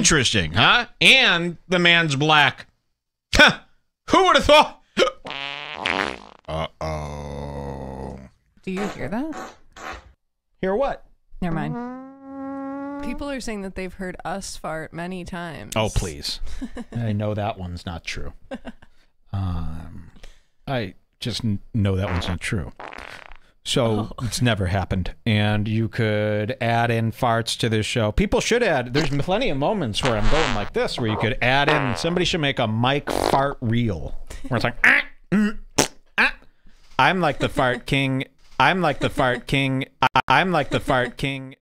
Interesting, huh? And the man's black. Huh. Who would have thought? Uh-oh. Do you hear that? Hear what? Never mind. People are saying that they've heard us fart many times. Oh, please. I know that one's not true. I just know that one's not true. So it's never happened. And you could add in farts to this show. People should add. There's plenty of moments where I'm going like this, where you could add in. Somebody should make a Mike fart reel. Where it's like, I'm like the fart king. I'm like the fart king. I'm like the fart king.